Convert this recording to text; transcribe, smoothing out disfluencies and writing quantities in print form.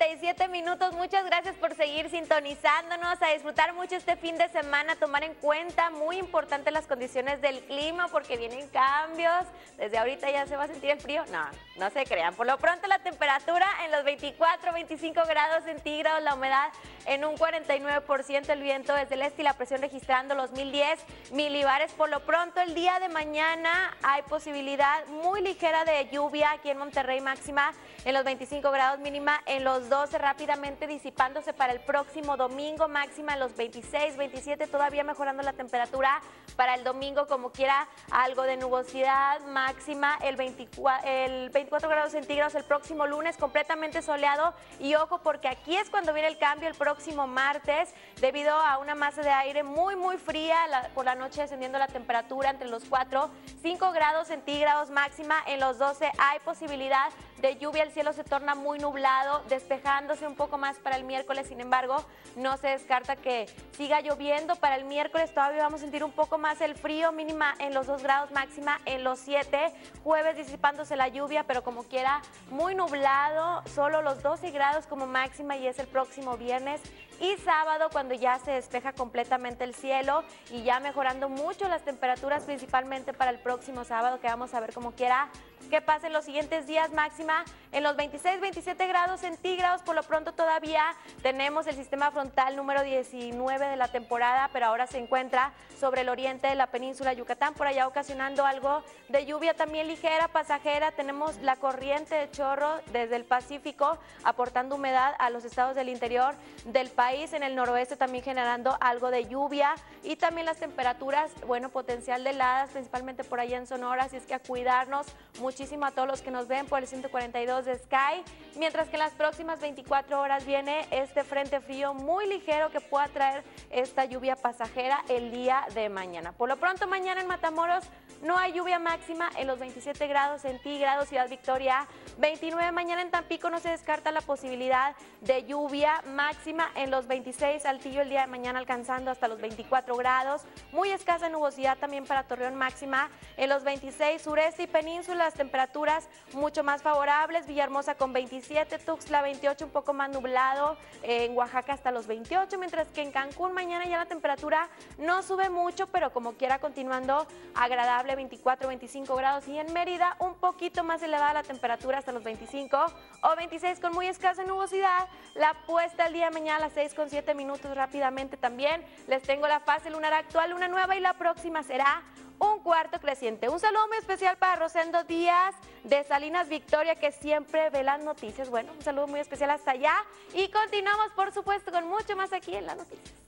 8:37. Muchas gracias por seguir sintonizándonos, a disfrutar mucho este fin de semana, tomar en cuenta, muy importante, las condiciones del clima porque vienen cambios. Desde ahorita ya se va a sentir el frío. No se crean. Por lo pronto la temperatura en los 24, 25 grados centígrados, la humedad en un 49%, el viento desde el este y la presión registrando los 1010 milibares. Por lo pronto el día de mañana hay posibilidad muy ligera de lluvia aquí en Monterrey, máxima en los 25 grados, mínima en los 12, rápidamente disipándose para el próximo domingo, máxima en los 26, 27, todavía mejorando la temperatura para el domingo, como quiera, algo de nubosidad, máxima el 24 grados centígrados el próximo lunes, completamente soleado. Y ojo, porque aquí es cuando viene el cambio el próximo martes, debido a una masa de aire muy fría, por la noche descendiendo la temperatura entre los 4, 5 grados centígrados, máxima en los 12, hay posibilidad de lluvia, el cielo se torna muy nublado, despejándose un poco más para el miércoles. Sin embargo, no se descarta que siga lloviendo para el miércoles, todavía vamos a sentir un poco más el frío, mínima en los 2 grados, máxima en los 7, jueves disipándose la lluvia, pero como quiera, muy nublado, solo los 12 grados como máxima, y es el próximo viernes y sábado cuando ya se despeja completamente el cielo y ya mejorando mucho las temperaturas, principalmente para el próximo sábado, que vamos a ver como quiera qué pasa en los siguientes días, máxima en los 26, 27 grados centígrados. Por lo pronto todavía tenemos el sistema frontal número 19 de la temporada, pero ahora se encuentra sobre el oriente de la península de Yucatán, por allá ocasionando algo de lluvia también ligera, pasajera. Tenemos la corriente de chorro desde el Pacífico aportando humedad a los estados del interior del país, en el noroeste también generando algo de lluvia, y también las temperaturas, bueno, potencial de heladas, principalmente por allá en Sonora, así es que a cuidarnos muchísimo a todos los que nos ven por el 142 de Sky, mientras que en las próximas 24 horas viene este frente frío muy ligero que pueda traer esta lluvia pasajera el día de mañana. Por lo pronto mañana en Matamoros no hay lluvia, máxima en los 27 grados centígrados, Ciudad Victoria 29, mañana en Tampico no se descarta la posibilidad de lluvia, máxima en los 26, Saltillo el día de mañana alcanzando hasta los 24 grados, muy escasa nubosidad también para Torreón, máxima en los 26, sureste y península, las temperaturas mucho más favorables, Villahermosa con 27, Tuxtla 28, un poco más nublado, en Oaxaca hasta los 28, mientras que en Cancún mañana ya la temperatura no sube mucho, pero como quiera continuando agradable, 24, 25 grados, y en Mérida un poquito más elevada la temperatura hasta los 25 o 26 con muy escasa nubosidad. La puesta el día de mañana a las 6:07, rápidamente también les tengo la fase lunar actual, luna nueva, y la próxima será un cuarto creciente. Un saludo muy especial para Rosendo Díaz de Salinas Victoria, que siempre ve las noticias. Bueno, un saludo muy especial hasta allá y continuamos por supuesto con mucho más aquí en las noticias.